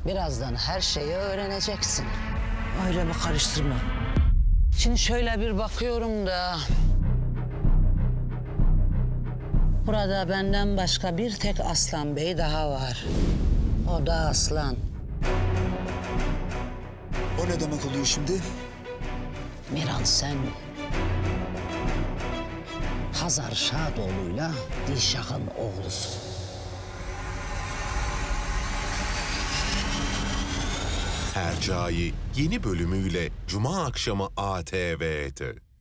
Birazdan her şeyi öğreneceksin. Ailemi karıştırma. Şimdi şöyle bir bakıyorum da... Burada benden başka bir tek Aslan Bey daha var. O da Aslan. O ne demek oluyor şimdi? Miran sen... Hazar Şadoğlu'yla Dilşah'ın oğlusun. Hercai yeni bölümüyle Cuma akşamı ATV'de.